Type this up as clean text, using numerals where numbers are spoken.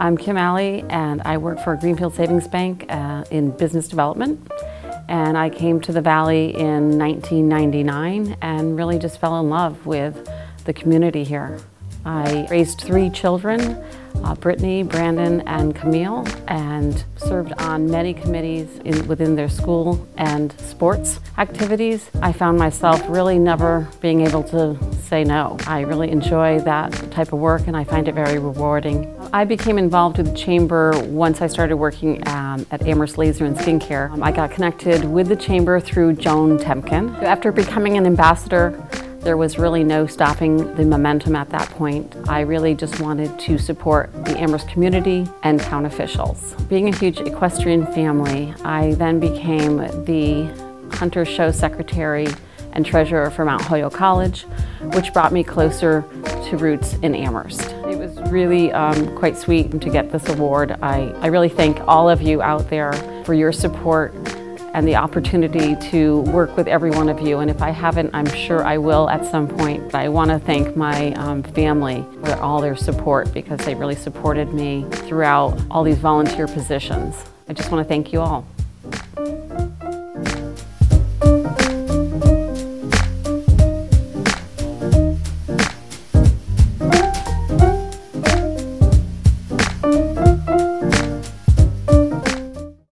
I'm Alli, and I work for Greenfield Savings Bank in business development. And I came to the Valley in 1999 and really just fell in love with the community here. I raised 3 children, Brittany, Brandon, and Camille, and served on many committees within their school and sports activities. I found myself really never being able to say no. I really enjoy that type of work, and I find it very rewarding. I became involved with the Chamber once I started working at Amherst Laser and Skincare. I got connected with the Chamber through Joan Temkin. After becoming an ambassador, there was really no stopping the momentum at that point. I really just wanted to support the Amherst community and town officials. Being a huge equestrian family, I then became the Hunter Show Secretary and Treasurer for Mount Holyoke College, which brought me closer to roots in Amherst. It was really quite sweet to get this award. I really thank all of you out there for your support and the opportunity to work with every one of you. And if I haven't, I'm sure I will at some point. I want to thank my family for all their support, because they really supported me throughout all these volunteer positions. I just want to thank you all.